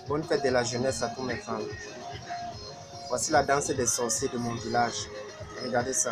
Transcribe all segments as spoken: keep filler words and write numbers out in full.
Bonne fête de la jeunesse à tous mes fans. Voici la danse des sorciers de mon village. Regardez ça.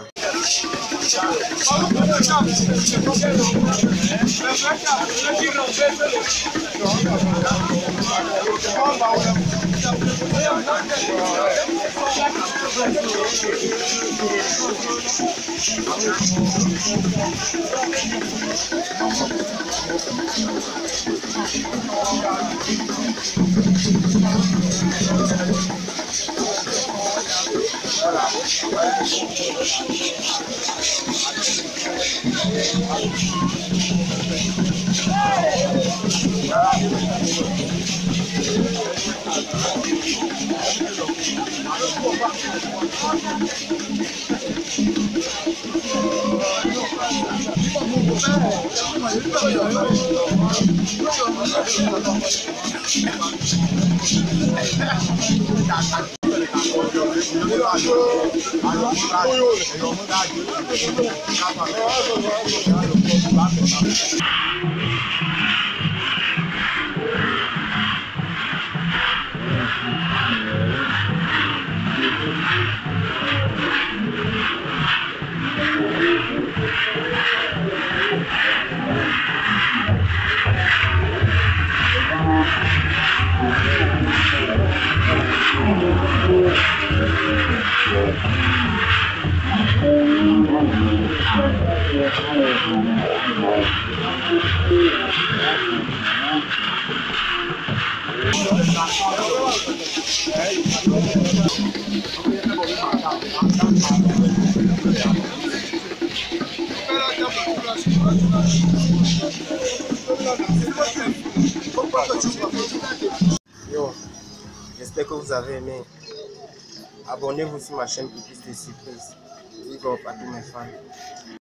Yo, j'espère que vous avez aimé. Abonnez-vous sur ma chaîne pour plus de surprises. Big up à tous mes fans.